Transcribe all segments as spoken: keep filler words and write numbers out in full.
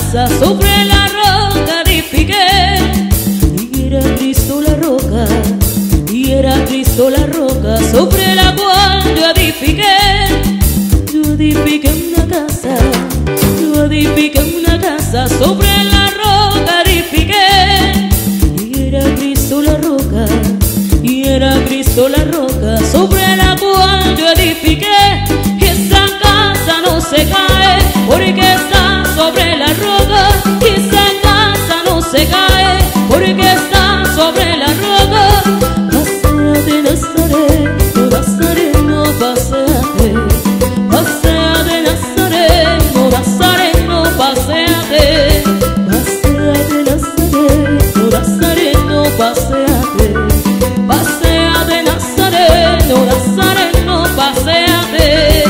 casa sobre la roca edifiqué. Y era Cristo la roca, y era Cristo la roca sobre la cual yo edifiqué. Yo edifiqué una casa, yo edifiqué una casa sobre la roca edifiqué. Y era Cristo la roca, y era Cristo la roca sobre la cual yo edifiqué. Y esa casa no se cae porque está sobre la roca. Y esa casa no se cae porque está sobre la roca. Paséate Nazareno, Nazareno, paséate. Paséate Nazareno, Nazareno, paséate. Paséate Nazareno, Nazareno, paséate. Paséate Nazareno, Nazareno, paséate.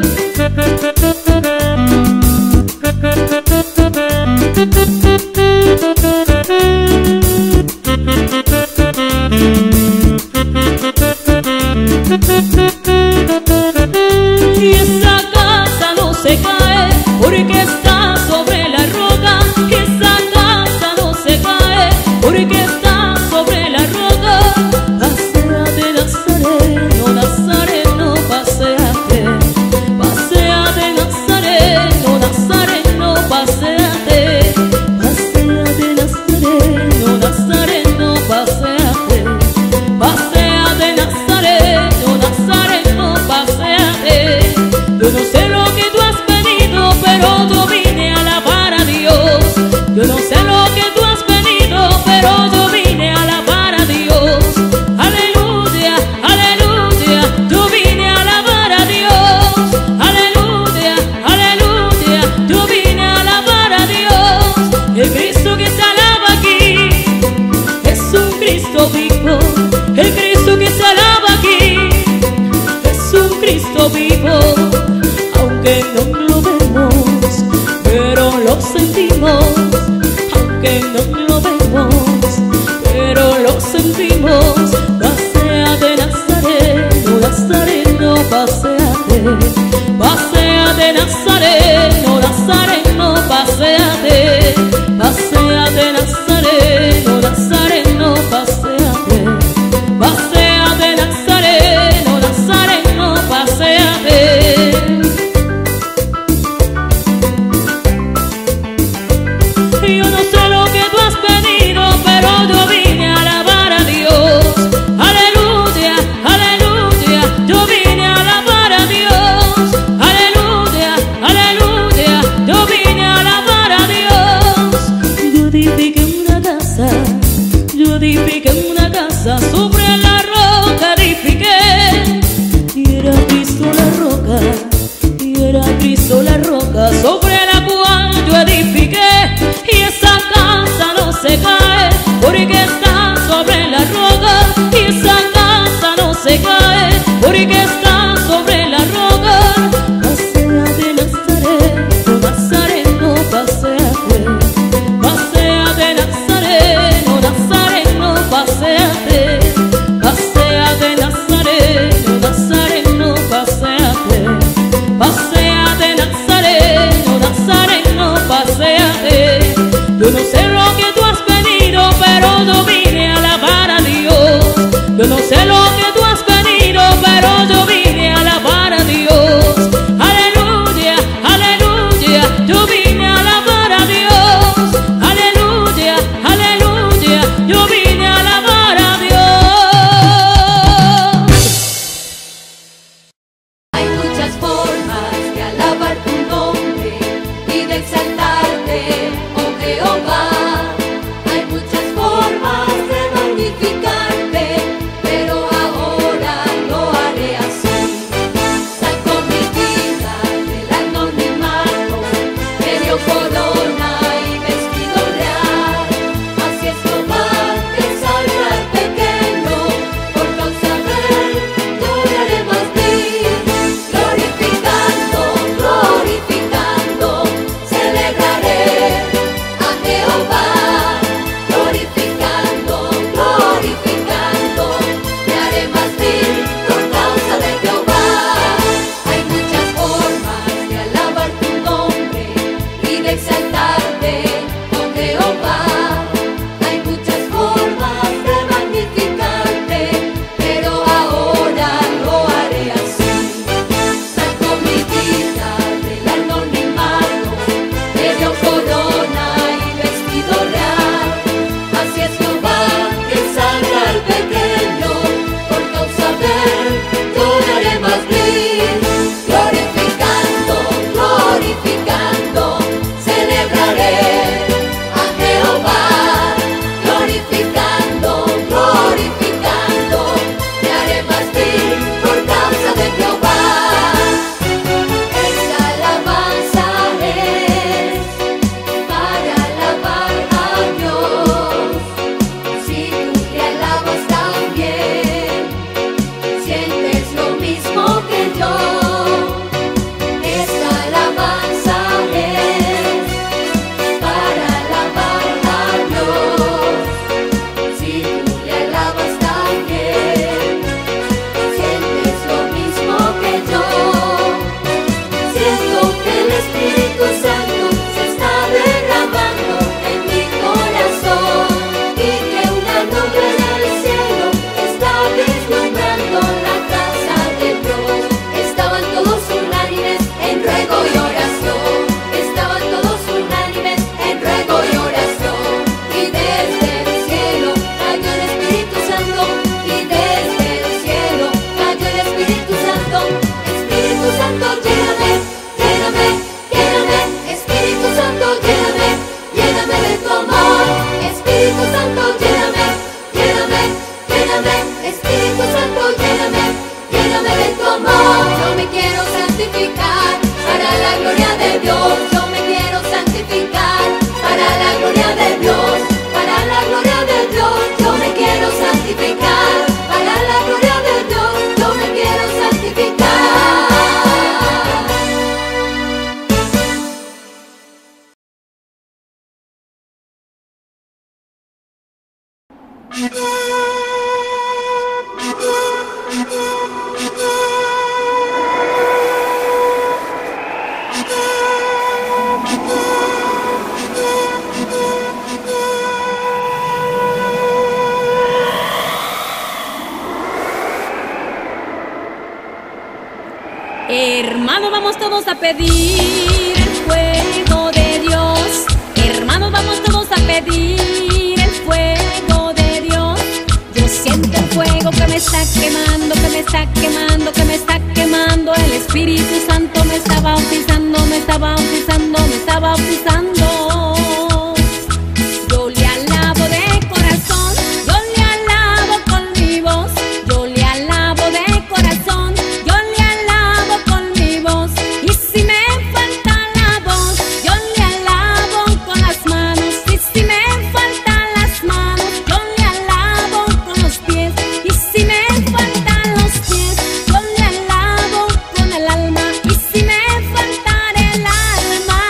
Y esa casa no se cae porque está sobre la roca. Y esa casa no se cae porque está sobre la roca. Paséate Nazareno, Nazareno, paséate. Paséate Nazareno, Nazareno, paséate. Paséate Nazareno, Nazareno, paséate. Paséate Nazareno, Nazareno, paséate. Yo no sé lo que tú has pedido, pero yo vine a alabar a Dios. Yo no sé lo que tú has pedido, pero yo vine a alabar a Dios. Aleluya, aleluya, yo vine a alabar a Dios. Aleluya, aleluya, yo vine a alabar a Dios. El Cristo que se alaba aquí es un Cristo vivo. El Cristo que se alaba aquí es un Cristo vivo. Aunque no lo vemos, pero lo sentimos. Aunque no lo vemos, pero lo sentimos. Paséate Nazareno, Nazareno, paséate. Paséate Nazareno, Nazareno, paséate. Paséate Nazareno, Nazareno, paséate. Paséate Nazareno, Nazareno, paséate. Yo no sé lo que tú has pedido, pero yo vine a alabar a Dios. Aleluya, aleluya, yo vine a alabar a Dios. Aleluya, aleluya, yo vine a alabar a Dios. Yo edifiqué una casa, Hermanos, vamos todos a pedir el fuego de Dios. Hermanos, vamos todos a pedir el fuego de Dios. Yo siento el fuego que me está quemando, que me está quemando, que me está quemando. El Espíritu Santo me está bautizando, me está bautizando, me está bautizando. Yo le alabo de corazón, yo le alabo con mi voz. Yo le alabo de corazón, yo le alabo con mi voz. Y si me falta la voz, yo le alabo con las manos. Y si me faltan las manos, yo le alabo con los pies. Y si me faltan los pies, yo le alabo con el alma. Y si me faltara el alma,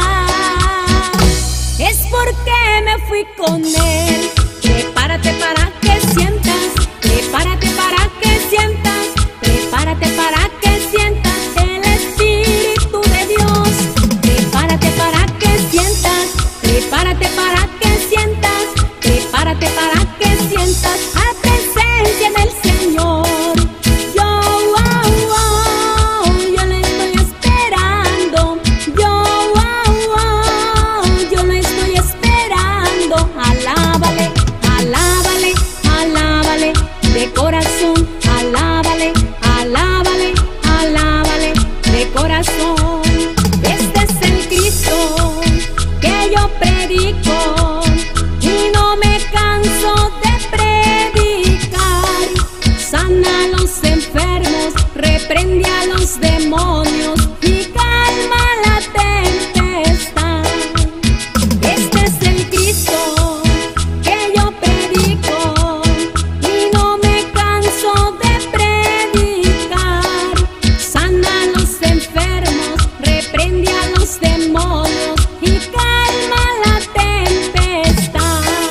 es porque me fui con Él. Prepárate para que sientas, prepárate para que sientas, prepárate para que sientas el Espíritu de Dios. Prepárate para que sientas, prepárate para que sientas, prepárate para que sientas la presencia del Señor. Yo, oh, oh, yo le estoy esperando. Yo, oh, oh, yo le estoy esperando. Alábale, alábale, alábale de corazón. Alábale, alábale, alábale de corazón. Este es el Cristo que yo predico y no me canso de predicar. Sana a los enfermos, reprende a los demonios y calma la tempestad. Este es el Cristo que yo predico y no me canso de predicar. Sana a los enfermos, reprende a los demonios y calma la tempestad.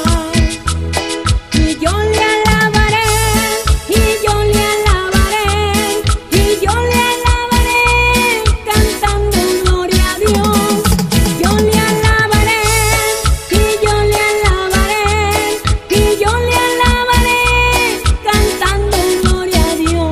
Y yo le alabaré, y yo le alabaré, y yo le alabaré cantando gloria a Dios. Yo le alabaré, y yo le alabaré, y yo le alabaré cantando gloria a Dios.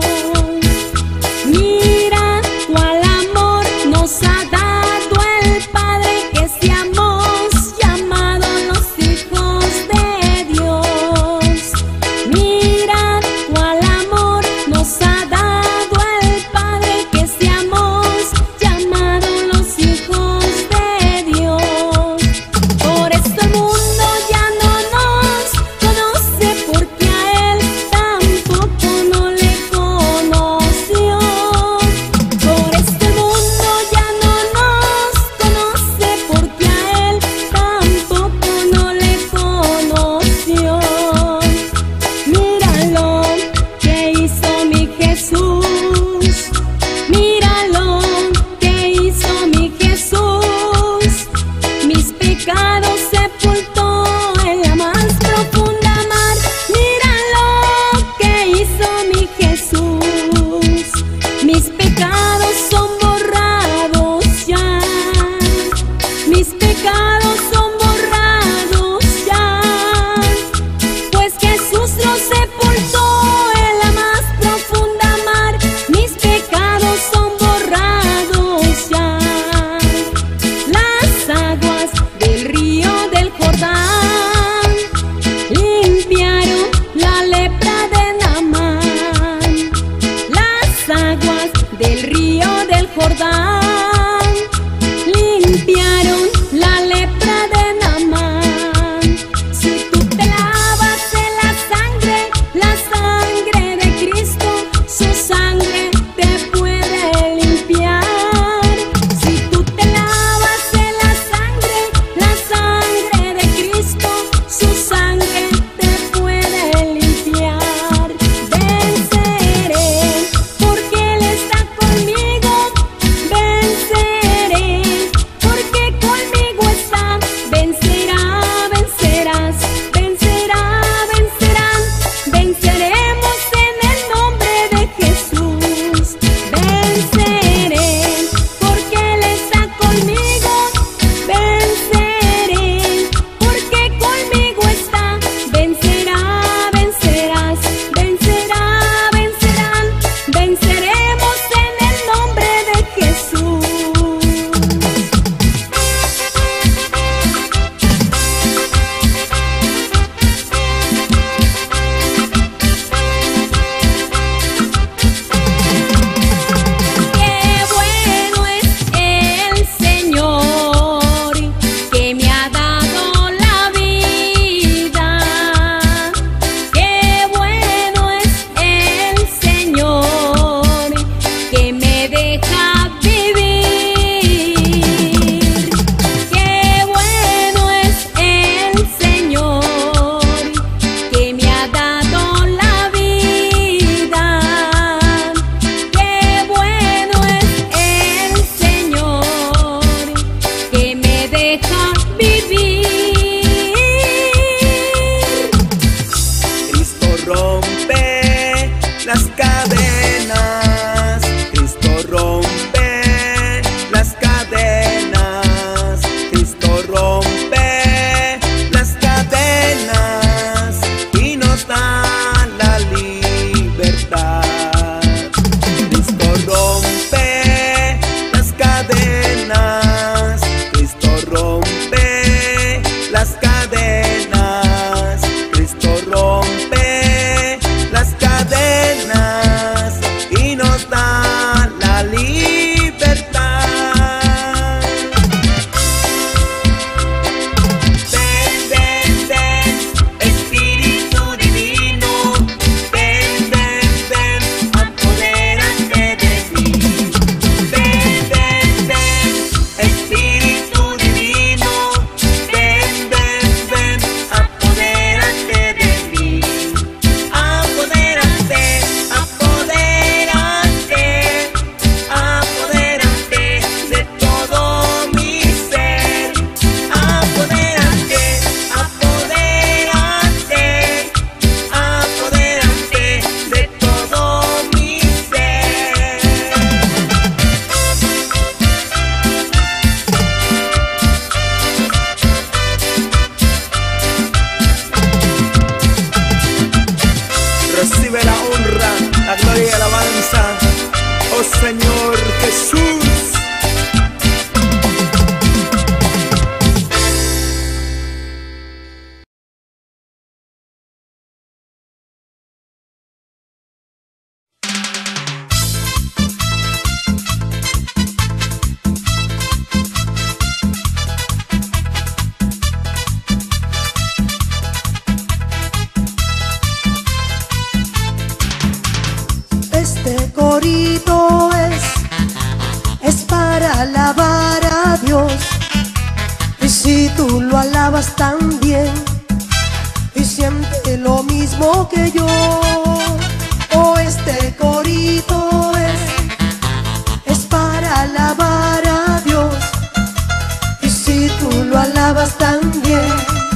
Mira cuál amor nos ha dado el Padre, que seamos llamados los hijos de Dios. Mira cuál amor nos ha dado el Padre, que seamos llamados los hijos de Dios. Por esto el mundo ya no nos conoce, porque a Él tampoco no le conoció. Por esto el mundo ya no nos conoce, porque a Él tampoco no le conoció. Míralo que hizo mi Jesús, míralo que hizo mi Jesús. Mis pecados sepultó en la más profunda mar. Míralo que hizo mi Jesús. Mis pecados son borrados ya. Mis pecados son borrados ya. Pues Jesús los sepultó en la más profunda mar. Mis pecados son borrados ya. Las aguas del río del Jordán limpiaron la lepra de Naamán. Las aguas del río del Jordán limpiaron la lepra de Naamán. Si tú te lavas en la sangre, la sangre de Cristo, su sangre te puede limpiar. Si tú te lavas en la sangre, la sangre de Cristo, su sangre te puede limpiar. Venceré porque Él está conmigo. tú lo alabas tan bien y siente lo mismo que yo, o este corito es, es para alabar a Dios. Y si tú lo alabas tan bien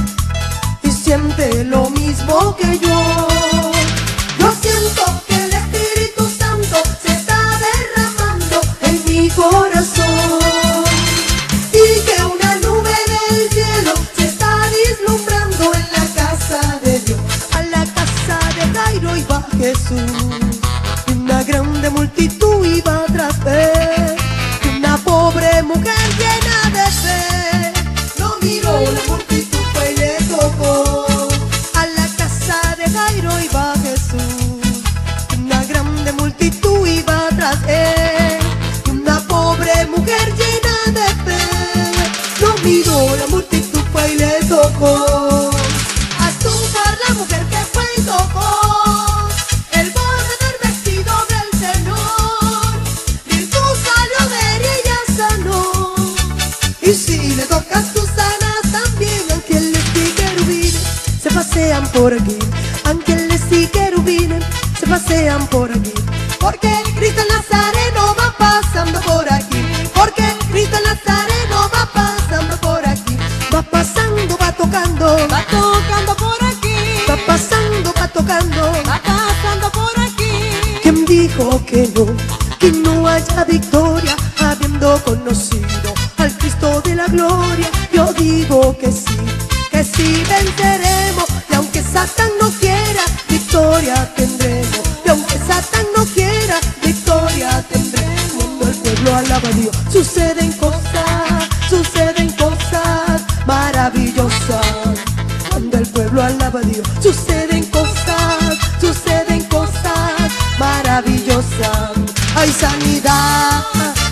y siente lo mismo que yo, yo siento que el Espíritu Santo se está derramando en mi corazón y que una nube del cielo se está vislumbrando en la casa de Dios. A la casa de Jairo iba Jesús y una grande multitud iba tras él, y una pobre mujer llena de fe no miró la multitud, fue y le tocó. A la casa de Jairo iba Jesús, una grande multitud iba tras él, y una pobre mujer llena de fe no miró la multitud, fue y le tocó. A tocar la mujer que fue y tocó el borde del vestido del Señor, Jesús salió de ella y ya sanó. Y si le tocas tú sanas también. Ángeles y querubines se pasean por aquí, ángeles y querubines se pasean por aquí, porque el Cristo Nazareno va pasando por aquí, porque el Cristo Nazareno va pasando por aquí, va pasando, va tocando, Va tocando por aquí, va pasando, va tocando. va pasando por aquí. ¿Quién dijo que no, que no haya victoria habiendo conocido al Cristo de la gloria? Yo digo que sí, que sí venceremos, y aunque Satán no quiera, victoria tendremos, y aunque Satán no quiera, victoria tendremos. Cuando el pueblo alaba a Dios, suceden cosas, suceden cosas maravillosas. Cuando el pueblo alaba a Dios, suceden cosas, suceden cosas maravillosas. Hay sanidad,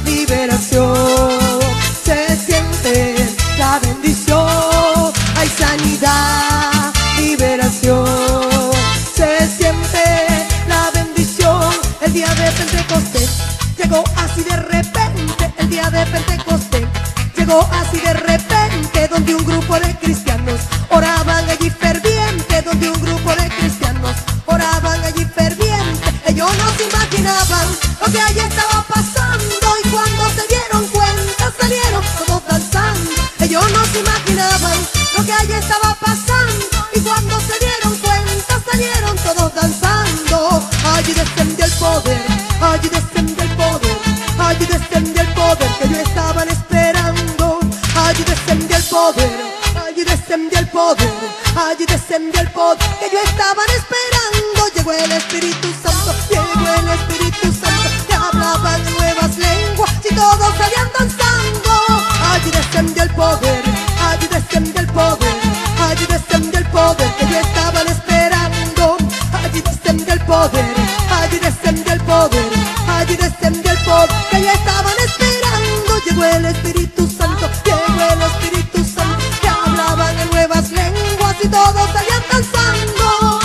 liberación, se siente la bendición. Hay sanidad, liberación, se siente la bendición. El día de Pentecostés llegó así de repente, el día de Pentecostés llegó así de repente, donde un grupo de cristianos oraban allí ferviente, donde un grupo de cristianos oraban allí ferviente. Ellos no se imaginaban lo que allí estaba pasando, y cuando se dieron cuenta salieron todos danzando. Ellos no se imaginaban lo que allí estaba pasando, y cuando se dieron cuenta salieron todos danzando. Allí descendió el poder, allí descendió el poder, allí descendió el poder que ellos estaban esperando. Allí descendió el poder, allí descendió el poder, allí descendió el poder que ellos estaban esperando. Llegó el Espíritu Santo, llegó el Espíritu Santo, que hablaban en nuevas lenguas y todos salían danzando. Allí descendió el poder, allí descendió el poder, allí descendió el poder que ellos estaban esperando. Allí descendió el poder, allí descendió el poder, allí descendió el poder que ellos estaban esperando. Llegó el Espíritu Santo, llegó el Espíritu Santo, que hablaban en nuevas lenguas y todos salían danzando.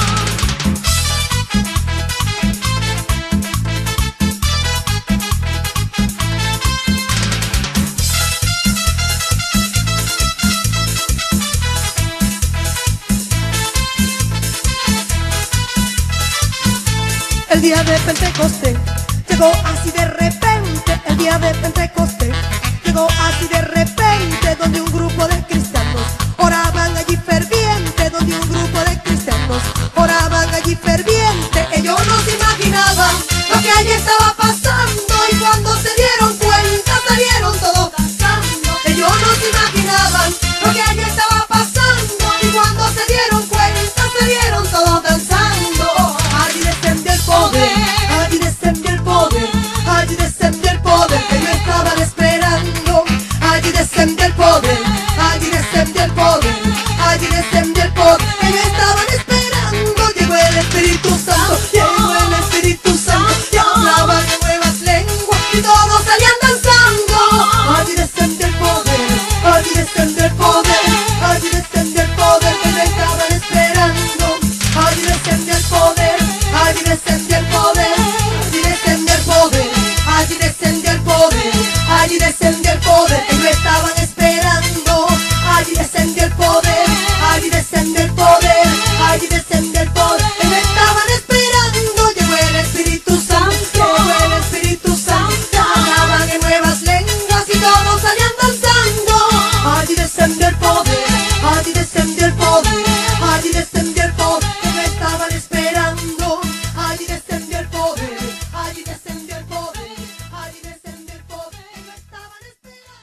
El día de Pentecostés llegó así de repente, el día de Pentecostés llegó así de repente, donde un grupo de cristianos oraban allí ferviente, donde un grupo de cristianos oraban allí ferviente. Ellos no se imaginaban lo que allí estaba pasando, y cuando se dieron cuenta salieron todos danzando. Ellos no se imaginaban lo que allí estaba pasando, y cuando se dieron cuenta salieron todos danzando. Allí descendió el poder, allí descendió el poder, allí descendió el poder que ellos estaban esperando. Allí descendió el poder, allí descendió el poder, allí descendió el poder que ellos estaban esperando. Llegó el Espíritu Santo, llegó el Espíritu Santo, que hablaban en nuevas lenguas y todos salían danzando. Allí descendió el poder, allí descendió el poder, allí descendió el poder que ellos estaban esperando. Allí descendió el poder, allí descendió el poder, allí descendió el poder, allí descendió el poder, allí descendió el poder que ellos estaban esperando. Allí descendió descendió el poder, allí descendió el poder. Que me estaban esperando, llegó el Espíritu Santo, llegó el Espíritu Santo. Hablaban en nuevas lenguas y todos salían danzando. Allí descendió el poder, allí descendió el poder, allí descendió el poder. Que me estaban esperando, allí descendió el poder, allí descendió el poder, allí descendió el poder. Que me estaban esperando.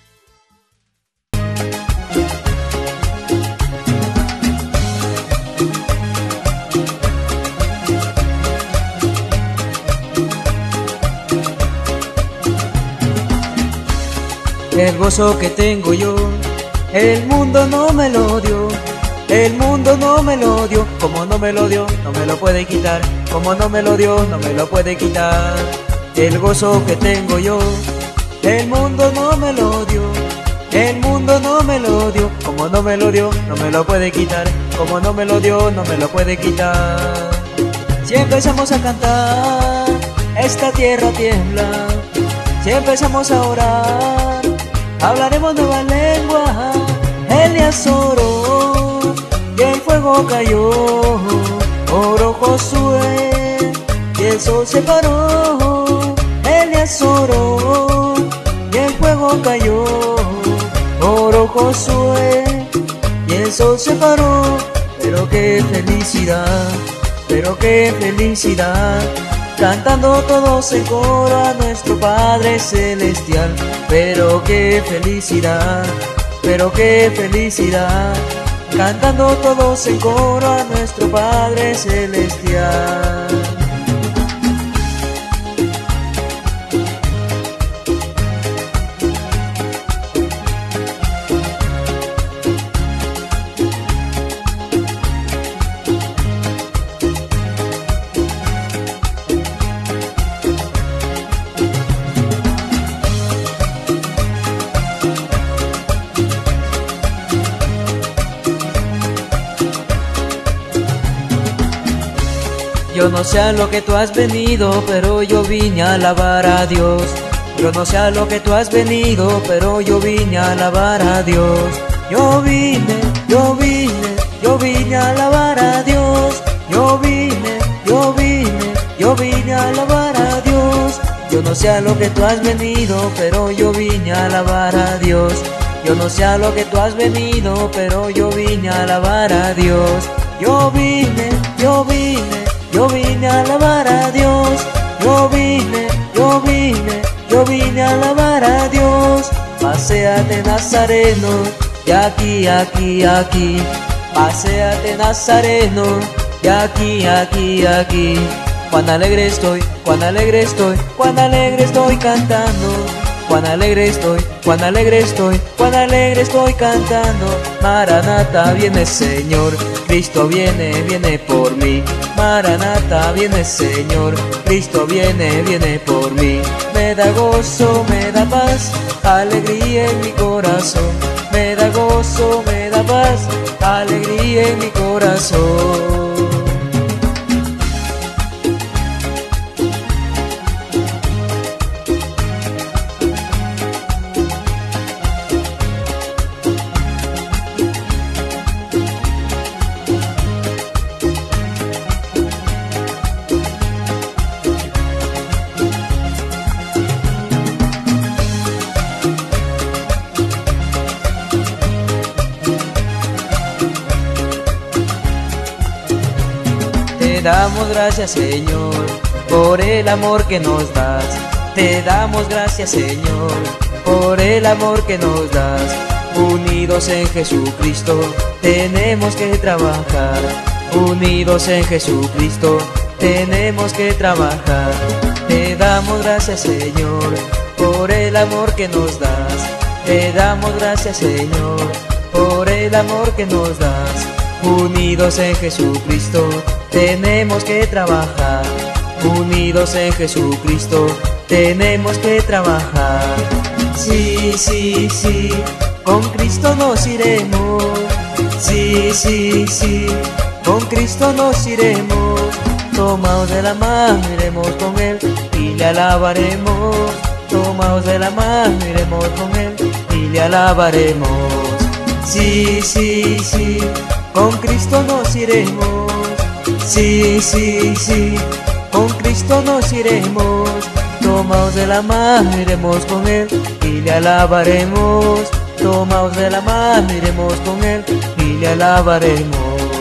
El gozo que tengo yo, el mundo no me lo dio, el mundo no me lo dio, como no me lo dio, no me lo puede quitar, como no me lo dio, no me lo puede quitar. El gozo que tengo yo, el mundo no me lo dio, el mundo no me lo dio, como no me lo dio, no me lo puede quitar, como no me lo dio, no me lo puede quitar. Si empezamos a cantar, esta tierra tiembla, si empezamos a orar, hablaremos nueva lengua. Elías oró y el fuego cayó, oró Josué y el sol se paró. Elías oró y el fuego cayó, oró Josué y el sol se paró. Pero qué felicidad, pero qué felicidad, cantando todos en coro a nuestro Padre Celestial. Pero qué felicidad, pero qué felicidad, cantando todos en coro a nuestro Padre Celestial. Yo no sé a lo que tú has venido, pero yo vine a alabar a Dios. Yo no sé a lo que tú has venido, pero yo vine a alabar a Dios. Yo vine, yo vine, yo vine a alabar a Dios. Yo vine, yo vine, yo vine a alabar a Dios. Yo no sé a lo que tú has venido, pero yo vine a alabar a Dios. Yo no sé a lo que tú has venido, pero yo vine a alabar a Dios. Yo vine, yo vine, yo vine a alabar a Dios. Yo vine, yo vine, yo vine a alabar a Dios. Paséate Nazareno, de aquí, aquí, aquí. Paséate Nazareno, de aquí, aquí, aquí. Cuán alegre estoy, cuán alegre estoy, cuán alegre estoy cantando. Cuán alegre estoy, cuán alegre estoy, cuán alegre estoy cantando. Maranata, viene Señor, Cristo viene, viene por mí. Maranata, viene Señor, Cristo viene, viene por mí. Me da gozo, me da paz, alegría en mi corazón. Me da gozo, me da paz, alegría en mi corazón. Te damos gracias, Señor, por el amor que nos das. Te damos gracias, Señor, por el amor que nos das. Unidos en Jesucristo tenemos que trabajar. Unidos en Jesucristo tenemos que trabajar. Te damos gracias, Señor, por el amor que nos das. Te damos gracias, Señor, por el amor que nos das. Unidos en Jesucristo tenemos que trabajar. Unidos en Jesucristo tenemos que trabajar. Sí, sí, sí, con Cristo nos iremos. Sí, sí, sí, con Cristo nos iremos. Tomaos de la mano, iremos con Él y le alabaremos. Tomaos de la mano, iremos con Él y le alabaremos. Sí, sí, sí, con Cristo nos iremos. Sí, sí, sí, con Cristo nos iremos. Tomaos de la mano, iremos con Él y le alabaremos. Tomaos de la mano, iremos con Él y le alabaremos.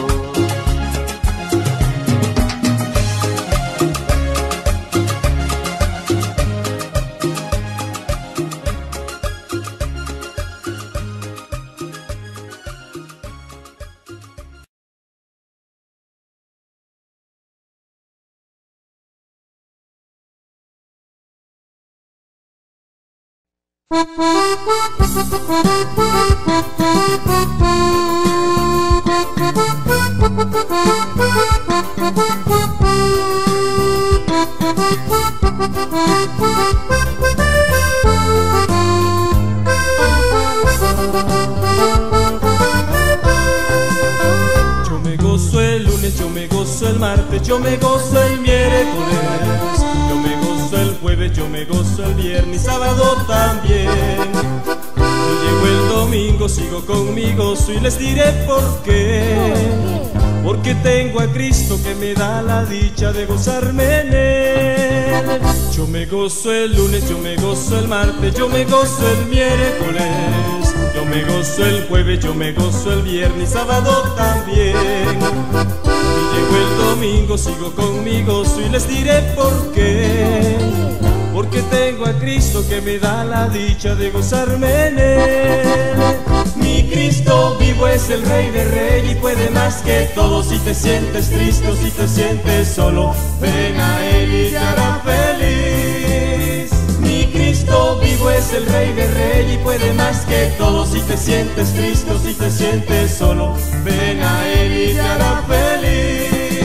Yo me gozo el lunes, yo me gozo el martes, yo me gozo el miércoles, yo me gozo el jueves, yo me gozo el viernes, sábado también. Yo llego el domingo, sigo con mi gozo y les diré por qué. Porque tengo a Cristo que me da la dicha de gozarme en Él. Yo me gozo el lunes, yo me gozo el martes, yo me gozo el miércoles, yo me gozo el jueves, yo me gozo el viernes, sábado también. Y llego el domingo, sigo con mi gozo y les diré por qué. Porque tengo a Cristo que me da la dicha de gozarme en Él. Mi Cristo vivo es el Rey de Reyes y puede más que todo. Si te sientes triste o si te sientes solo, ven a Él y te hará feliz. Mi Cristo vivo es el Rey de Reyes y puede más que todo. Si te sientes triste o si te sientes solo, ven a Él y te hará feliz.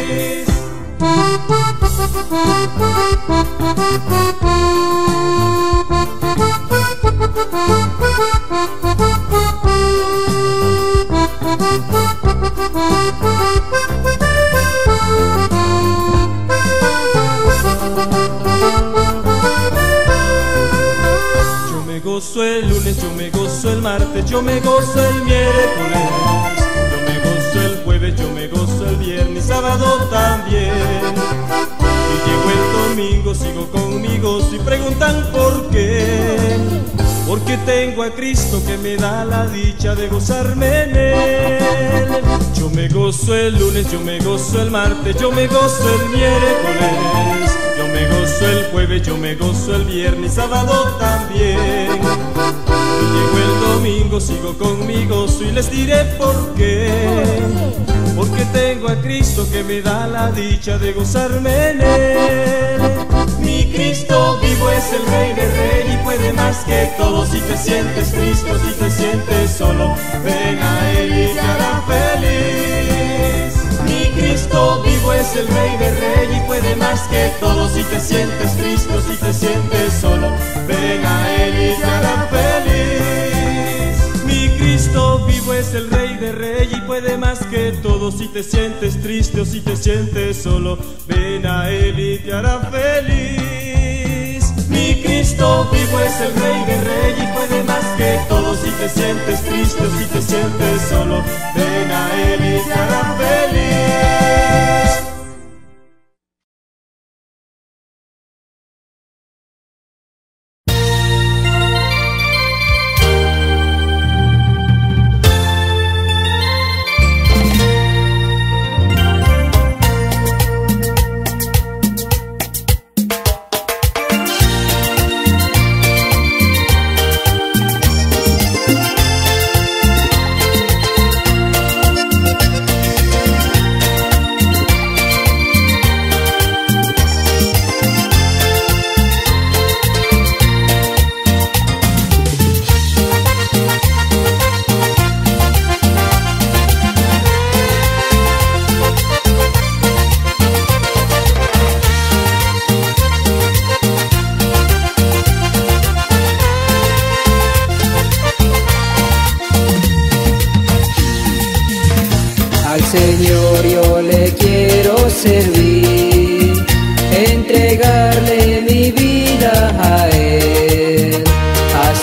Yo me gozo el lunes, yo me gozo el martes, yo me gozo el miércoles, yo me gozo el jueves, yo me gozo el viernes, sábado también. Y llego el domingo, sigo con mi gozo y preguntan por qué. Porque tengo a Cristo que me da la dicha de gozarme en Él. Yo me gozo el lunes, yo me gozo el martes, yo me gozo el miércoles, yo me gozo el jueves, yo me gozo el viernes, sábado también. Y llego el domingo, sigo con mi gozo y les diré por qué. Porque tengo a Cristo que me da la dicha de gozarme en Él. Mi Cristo vivo es el Rey de Reyes y puede más que todo. Si te sientes triste o si te sientes solo, ven a Él y te hará feliz. Mi Cristo vivo es el Rey de Reyes y puede más que todo. Si te sientes triste o si te sientes solo, ven a Él y te hará feliz. Mi Cristo vivo es el Rey de Reyes y puede más que todo. Si te sientes triste o si te sientes solo, ven a Él y te hará feliz. Mi Cristo vivo es el Rey de Reyes y puede más que todo. Si te sientes triste o si te sientes solo, ven a Él y te hará feliz.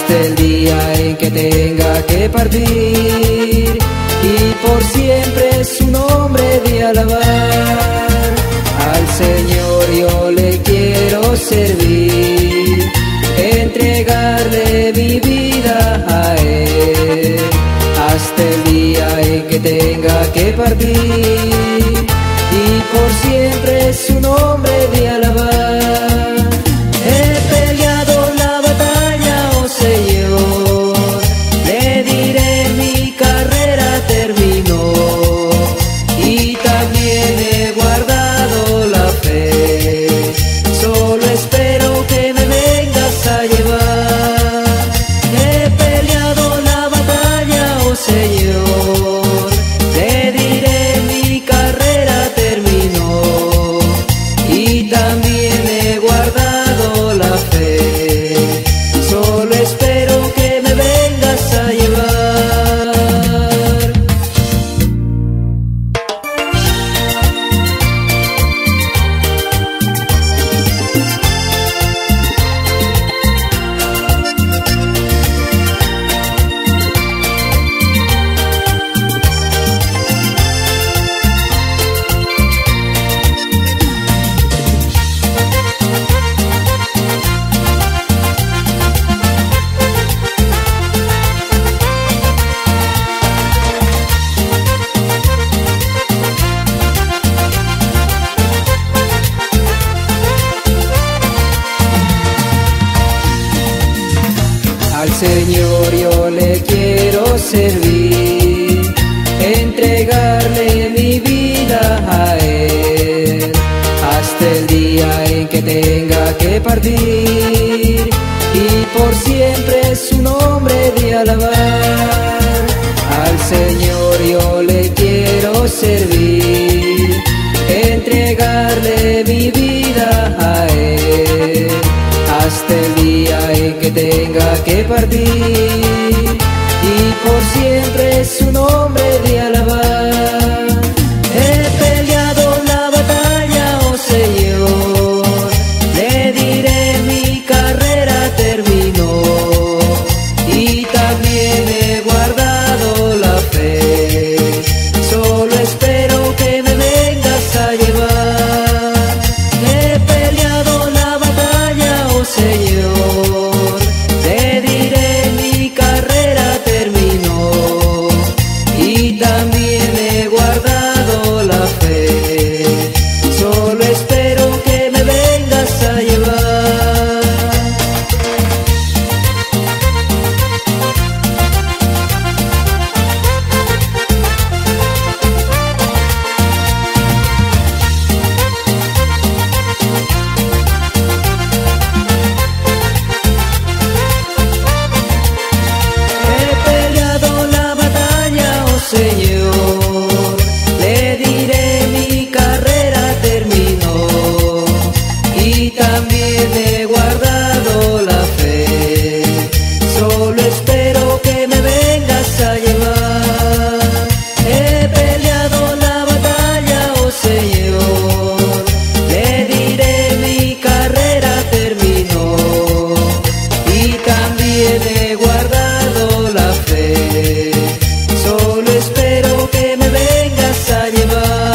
hasta el día en que tenga que partir, y por siempre su nombre de alabar. Al Señor yo le quiero servir, entregarle mi vida a Él, hasta el día en que tenga que partir, y por siempre su nombre de alabar. He peleado la batalla, oh Señor, le diré mi carrera terminó, y también he guardado la fe, solo espero que me vengas a llevar. He peleado la batalla, oh Señor, le diré mi carrera terminó, y también he guardado la fe, solo espero que me vengas a llevar. Al Señor yo le quiero servir, entregarle mi vida a Él, hasta el día en que tenga que partir, y por siempre su nombre de alabar. Al Señor yo le quiero servir, entregarle mi vida a Él, hasta el día en que tenga que partir, y por siempre su nombre de alabar. He peleado la batalla, oh Señor, le diré mi carrera terminó, y también he guardado la fe, solo espero que me vengas a llevar. He peleado la batalla, oh Señor, le diré mi carrera terminó, y también he guardado la fe, solo espero que me vengas a llevar. He peleado la batalla, oh Señor, le diré mi carrera terminó, y también he guardado la fe, solo espero que me vengas a llevar. He peleado la batalla, oh Señor, le diré mi carrera terminó, y también he guardado la fe, solo espero que me vengas a llevar.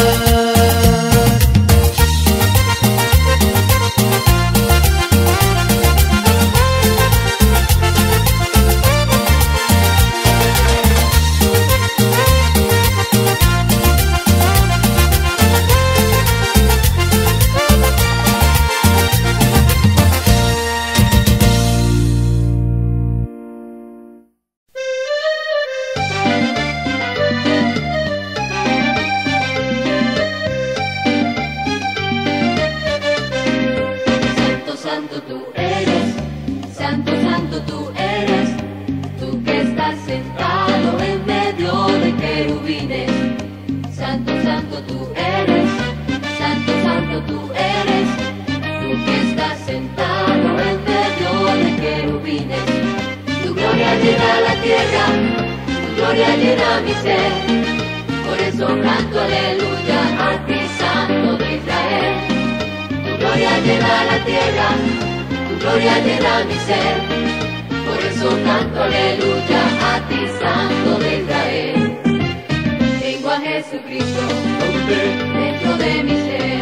Santo, santo tú eres, santo, santo tú eres, tú que estás sentado en medio de querubines. Santo, santo tú eres, santo, santo tú eres, tú que estás sentado en medio de querubines. Tu gloria llena la tierra, tu gloria llena mi ser, por eso canto aleluya a ti, Santo de Israel. Tu gloria llena la tierra, tu gloria llena mi ser, por eso aleluya a ti, Santo de Israel. Tengo a Jesucristo dentro de mi ser.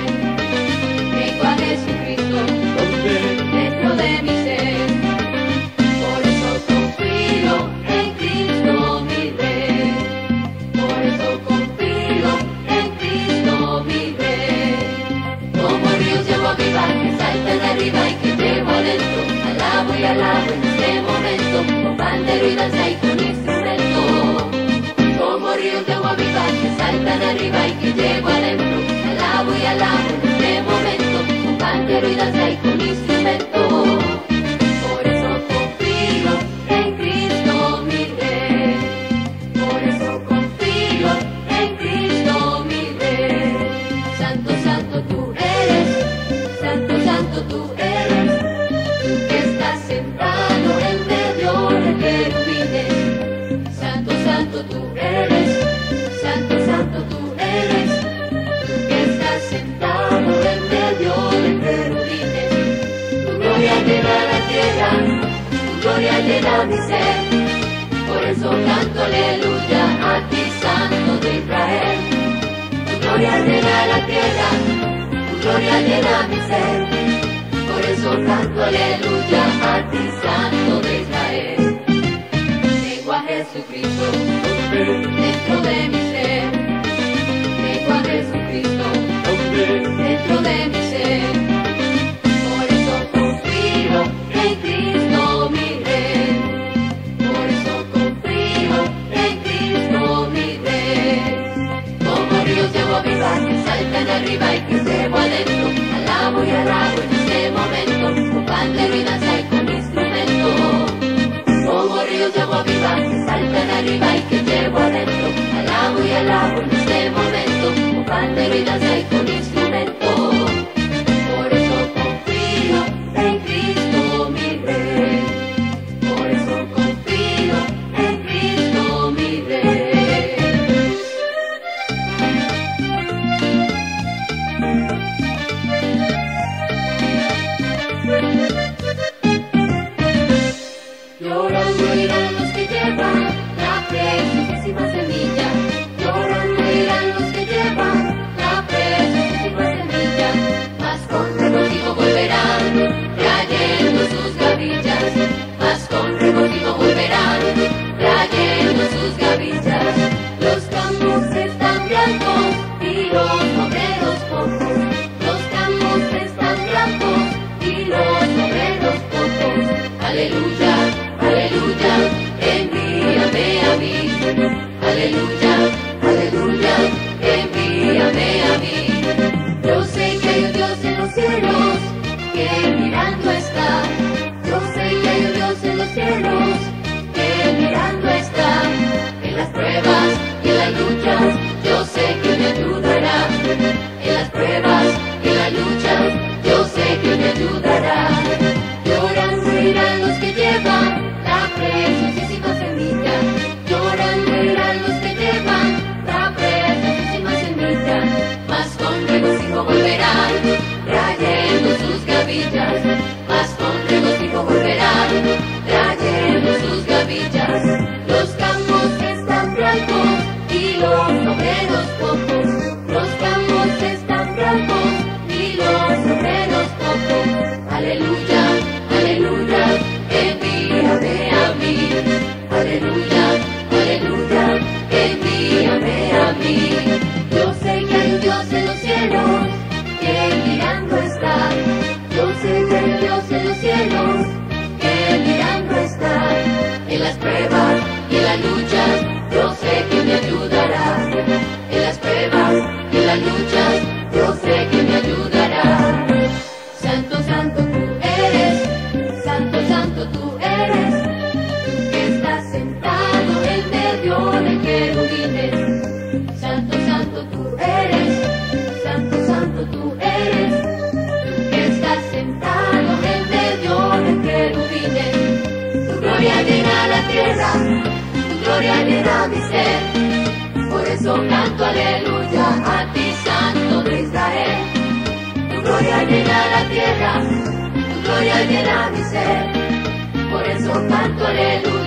Tengo a Jesucristo dentro de mi ser. Por eso confío en Cristo mi Rey. Por eso confío en Cristo mi Rey. Como ríos de agua viva que saltan arriba y que llevo adentro. Alabo y alabo en este momento, con pandero y danza y con instrumento. Como ríos de agua viva que saltan arriba y que llevo adentro. Alabo y alabo en este momento, con pandero y danza y con instrumento. Por eso confío en Cristo mi Rey. Por eso confío en Cristo mi Rey. Santo, santo tú eres, santo, santo tú eres, que estás sentado en medio de querubines. Santo, santo tú eres, santo, santo tú eres, que estás sentado en medio de querubines. Tu gloria llena la tierra, tu gloria llena mi ser. Por eso canto aleluya a ti, Santo de Israel. Tu gloria llena la tierra, tu gloria llena mi ser. Por eso canto aleluya a ti, Santo de Israel. Tengo a Jesucristo dentro de mi ser. Tengo a Jesucristo dentro de mi ser. Por eso confío en Cristo mi Rey. Por eso confío en Cristo mi Rey. Como ríos de agua viva que saltan arriba y que llevo adentro. Alabo y alabo en este momento, con pandero y danza y con instrumento. Como ríos de agua viva que saltan arriba y que llevo adentro. Alabo y alabo en este momento, con pandero y danza y con instrumento. Por eso confío en Cristo mi Rey. Por eso confío en Cristo mi Rey. Llorando irán los que llevan la preciosísima semilla. Llorando irán los que llevan la preciosísima semilla. Mas con regocijo volverán, trayendo sus gavillas. Mas con regocijo volverán, trayendo sus gavillas. Los campos están blancos y los obreros pocos. Los campos están blancos y los obreros pocos. Aleluya, aleluya, envíame a mí. Aleluya, aleluya, envíame a mí. Yo sé que hay un Dios en los cielos que mirando está. Yo sé que hay un Dios en los cielos que mirando está. En las pruebas y en las luchas yo sé que me ayudará. En las pruebas y en las luchas yo sé que me ayudará. Llorando irán los que llevan la preciosísima semilla. Llorando irán los que llevan la preciosísima semilla. Mas con regocijo volverán, trayendo sus gavillas. Mas con regocijo volverán, trayendo sus gavillas. Los campos están blancos y los obreros pocos. Los campos están blancos y los obreros pocos. Aleluya, aleluya, envíame a mí. Aleluya, aleluya, envíame a mí. Yo sé que hay un Dios en los cielos que mirando está. Yo sé que hay un Dios en los cielos que mirando está. En las pruebas y en las luchas yo sé que me ayudará. En las pruebas y en las luchas yo sé que me ayudará. Santo, santo tú eres, santo, santo tú eres, que estás sentado en medio de querubines. Santo, santo tú eres, santo, santo tú eres, que estás sentado en medio de querubines. Tu gloria llena la tierra, tu gloria llena mi ser. Por eso canto aleluya a ti, Santo de Israel. Tu gloria llena la tierra, tu gloria llena mi ser. Por eso canto aleluya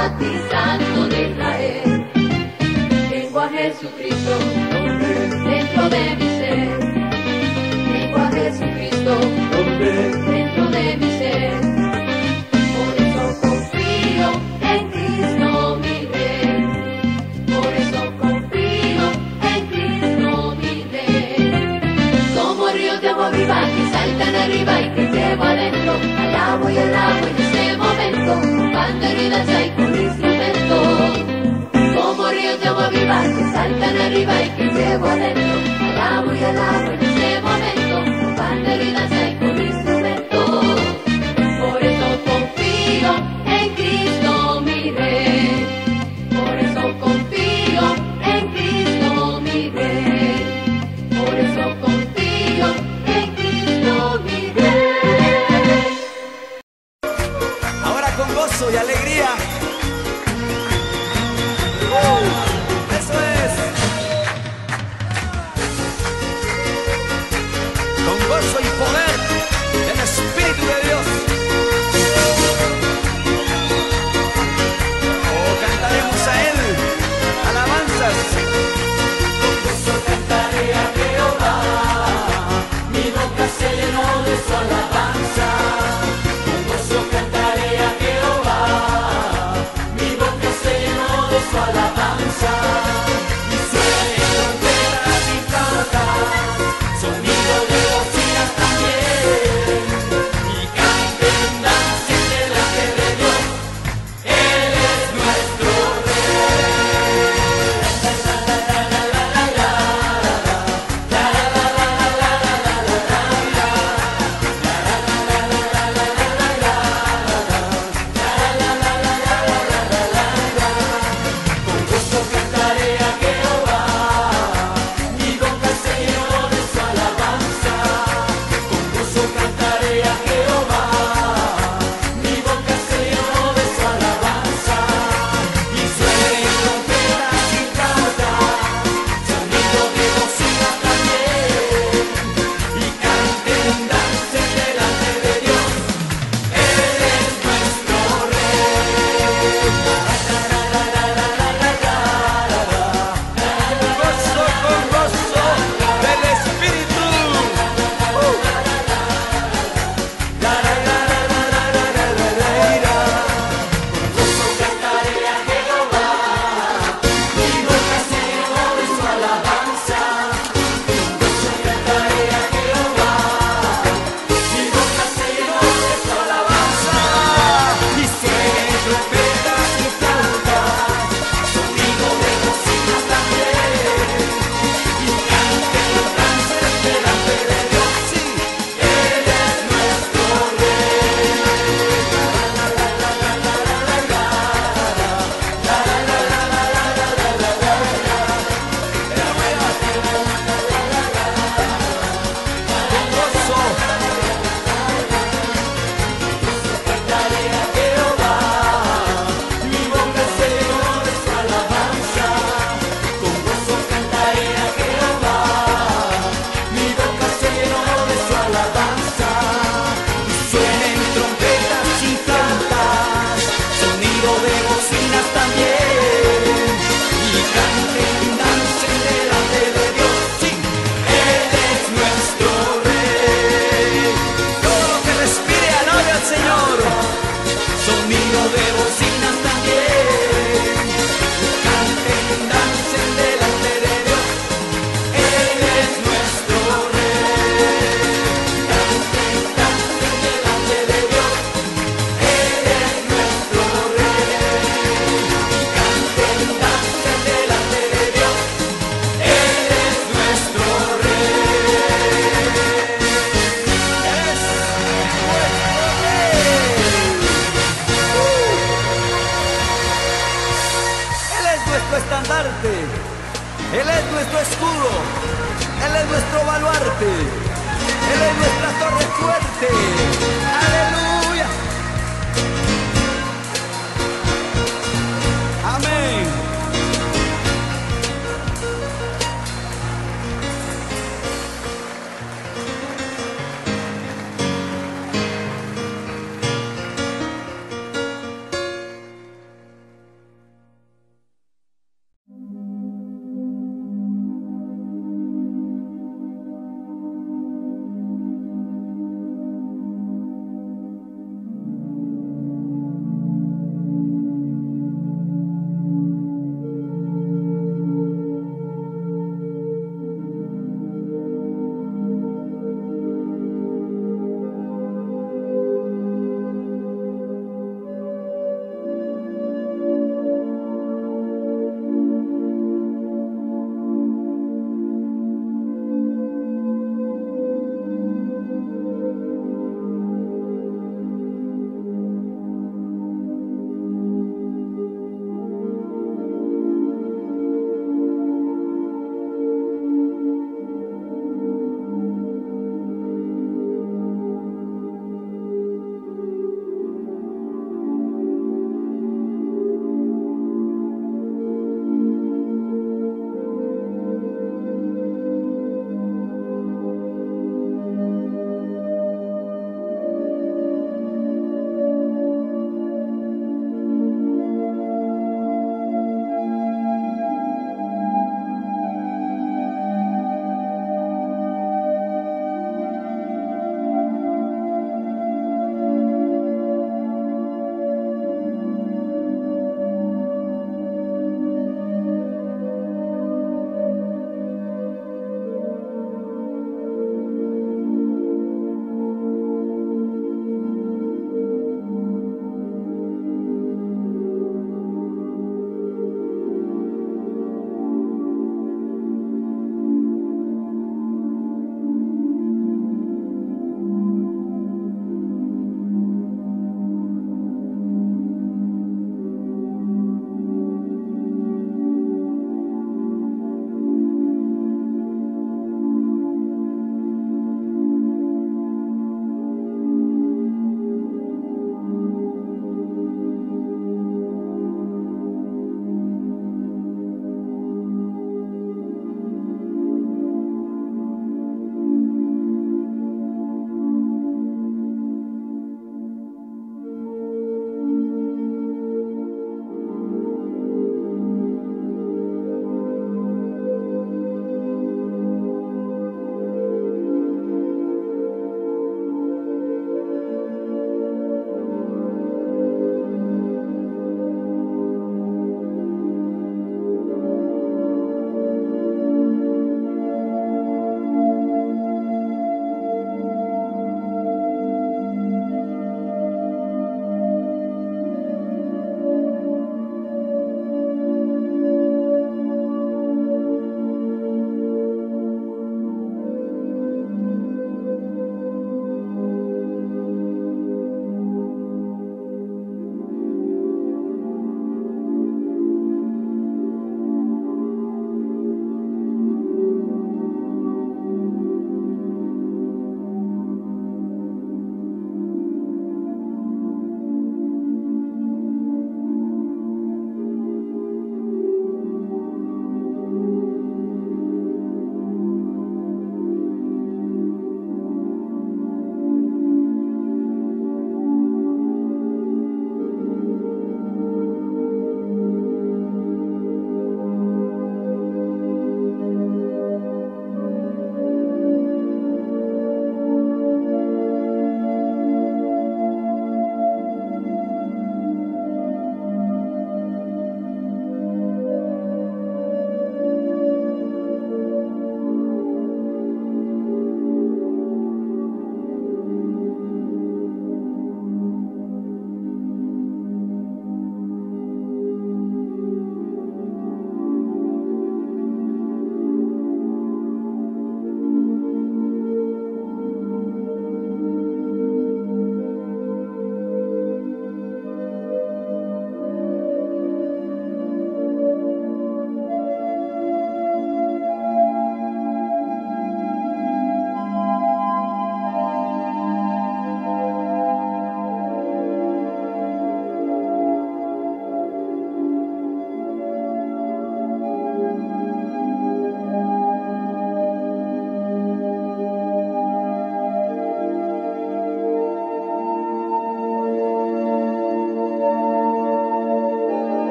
batizando de Israel. Tengo a Jesucristo dentro de mi ser. Tengo a Jesucristo dentro de mi ser. Por eso confío en Cristo mi Rey. Por eso confío en Cristo mi Rey. Como ríos de agua viva que saltan arriba y que llevo adentro. Alabo y alabo en este momento, tocando heridas hay con instrumento. Como ríos de agua viva que saltan arriba y que llevo adentro. Alabo y alabo en este momento, tocando heridas hay con instrumento. Por eso confío en Cristo mi Rey. Por eso confío en Cristo mi Rey. Por eso confío en Cristo mi Rey. Ahora con gozo y alegría. ¡Uh! Eso es. Con gozo y poder del Espíritu de Dios. Oh, cantaremos a Él alabanzas. Con gozo cantaré a Jehová. Mi boca se llenó de su alabanza. Con gozo cantaré a Jehová. Mi boca se llenó de su alabanza. Y suenen trompetas y flautas, sonido de bocinas también. Y canten, dancen delante de Dios. Él es nuestro Con gozo cantaré a Jehová. Mi boca se llenó de su alabanza. Con gozo cantaré a Jehová. Mi boca se llenó de su alabanza. Y suenen trompetas y flautas, sonido de bocinas también. Y canten, dancen delante de Dios. Él es nuestro Gozo con gozo del Espíritu. Uh. La, la, la, la, la, la, la, la, la, la, la. Con gozo cantaré a Jehová. Mi boca se llenó de su alabanza. Con gozo cantaré a Jehová. Mi boca se llenó de su alabanza. Y suenen trompetas y flautas, sonido de bocinas también. Y canten, dancen delante de Dios. Sí, Él es nuestro Rey. La, la, la, la, la, la, la, la, la. La, la, la, la, la, la, la, la, la, la, la. Con gozo cantaré a Jehová. Mi boca se llenó de su alabanza. Con gozo cantaré a Jehová. Mi boca se llenó de su alabanza. Y suenen trompetas y flautas, sonido de bocinas también. Y canten, dancen delante de Dios. Sí, Él es nuestro Rey. Todo lo que respire alabe al Señor. Sonido de bocinas también. Canten, dancen delante de Dios. Él es nuestro Rey. Canten, dancen delante de Dios. Él es nuestro Rey. Canten, dancen delante de Dios. Él es nuestro Rey. Es nuestro Rey. Él es nuestro estandarte. Él es nuestro escudo. Él es nuestro baluarte. Él es nuestra torre fuerte. Aleluya.